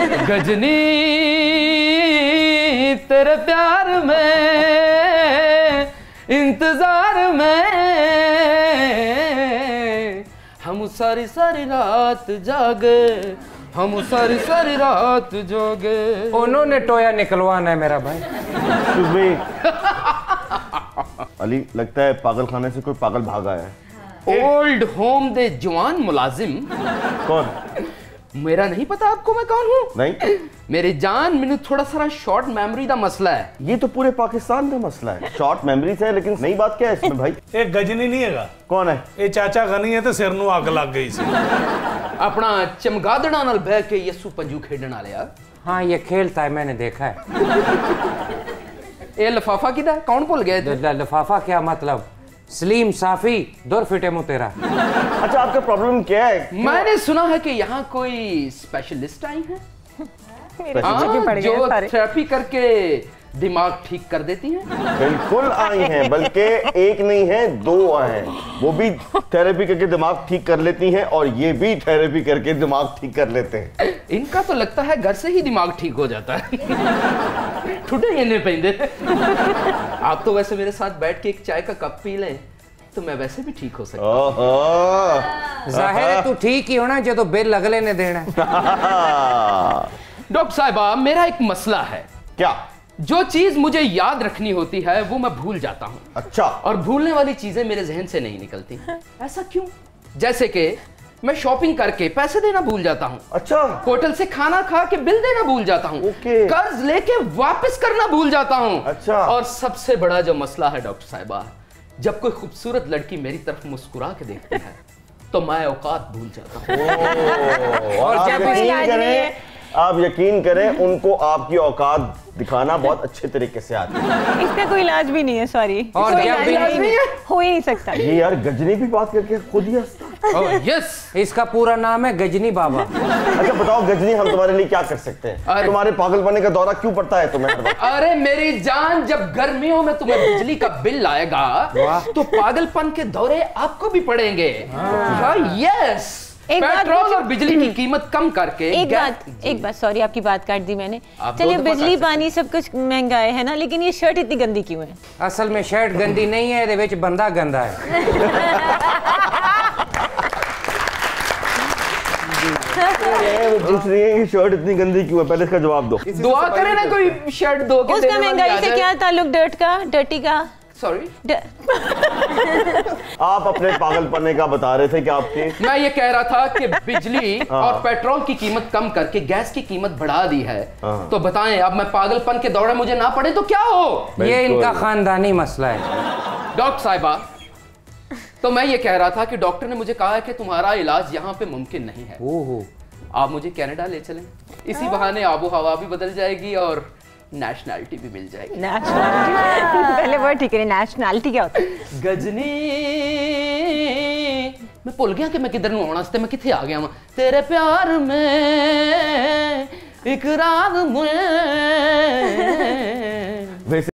गजनी तेरे प्यार में इंतजार में हम सारी सारी रात जागे, हम सारी सारी रात जोगे। उन्होंने टोया निकलवाना है मेरा भाई। अली, लगता है पागल खाने से कोई पागल भागा है। ओल्ड होम दे जवान मुलाजिम। कौन? मेरा नहीं पता आपको मैं कौन हूँ? नहीं मेरी जान, मैंने थोड़ा सा शॉर्ट मेमोरी का मसला है। ये तो पूरे पाकिस्तान का मसला है, शॉर्ट मेमोरी से है, लेकिन नई बात क्या है इसमें भाई? एक गजनी नहीं है। कौन है? ये चाचा गनी है तो सिर नू आग लग गई सी। अपना चमगादड़ा नाल बह के यस्सू पंजू खेडन वाले यार। हाँ ये खेलता है, मैंने देखा है। ये लिफाफा किधर है? कौन भूल गए थे? लिफाफा क्या मतलब? सलीम साफी दूर फिटे मुंह तेरा। अच्छा, आपका प्रॉब्लम क्या है? मैंने सुना है कि यहाँ कोई स्पेशलिस्ट आई है जो थेरेपी करके दिमाग ठीक कर देती हैं। बिल्कुल आई हैं, बल्कि एक नहीं है, दो आए हैं। वो भी थेरेपी करके दिमाग ठीक कर लेती हैं और ये भी थेरेपी करके दिमाग ठीक कर लेते हैं। इनका तो लगता है घर से ही दिमाग ठीक हो जाता है। ठुडे इन्हें पेंदे। आप तो वैसे मेरे साथ बैठ के एक चाय का कप पी लें तो मैं वैसे भी ठीक हो सकता हूं। जाहिर है तू ठीक ही होना जो बिल अगले ने देना। डॉक्टर साहिबा, मेरा एक मसला है। क्या? जो चीज मुझे याद रखनी होती है वो मैं भूल जाता हूँ। अच्छा। और भूलने वाली चीजें मेरे जहन से नहीं निकलती। ऐसा क्यों? जैसे कि मैं शॉपिंग करके पैसे देना भूल जाता हूँ। अच्छा। होटल से खाना खा के बिल देना भूल जाता हूँ। कर्ज लेके वापस करना भूल जाता हूँ। अच्छा। और सबसे बड़ा जो मसला है डॉक्टर साहिबा, जब कोई खूबसूरत लड़की मेरी तरफ मुस्कुरा के देखती है तो मैं औकात भूल जाता हूँ। और आप यकीन करें, उनको आपकी औकात दिखाना बहुत अच्छे तरीके से आता है। इसका कोई इलाज भी नहीं है, सॉरी। और इलाज नहीं है, हो ही नहीं सकता। ये यार गजनी भी बात करके खुद ही हंसता। यस, इसका पूरा नाम है गजनी बाबा। अच्छा बताओ गजनी, हम तुम्हारे लिए क्या कर सकते हैं? तुम्हारे पागलपने का दौरा क्यों पड़ता है तुम्हें? अरे मेरी जान, जब गर्मियों में तुम्हें बिजली का बिल आएगा तो पागलपन के दौरे आपको भी पड़ेंगे। यस, पेट्रोल और बिजली की कीमत कम करके। एक बात सॉरी, आपकी बात काट दी मैंने। चलिए बिजली पानी सब कुछ महंगा है ना, लेकिन ये शर्ट इतनी गंदी क्यों है? असल में शर्ट गंदी नहीं है, ये विच बंदा गंदा है। वो पूछ रही है कि शर्ट इतनी गंदी क्यों है, पहले इसका जवाब दो। दुआ करें ना कोई शर्ट दो के। उसका महंगाई से क्या ताल्लुक? डर्टी का? सॉरी। आप अपने पागलपने का बता रहे थे कि आपके। मैं ये कह रहा था कि बिजली और पेट्रोल की कीमत कम करके गैस की कीमत बढ़ा दी है। तो बताएं, अब मैं पागलपन के दौरे मुझे ना पड़े तो क्या हो? ये इनका खानदानी मसला है। डॉक्टर साहिबा, तो मैं ये कह रहा था कि डॉक्टर ने मुझे कहा है कि तुम्हारा इलाज यहाँ पे मुमकिन नहीं है। ओहो, आप मुझे कनाडा ले चलें, इसी बहाने आबो हवा भी बदल जाएगी और नेशनैलिटी भी मिल जाएगी। पहले वर्ड ठीक है, नेशनैलिटी क्या होता है? गजनी, मैं भूल गया कि मैं किधर नूं आना सी, मैं किथे आ गया। तेरे प्यार में इकरार में।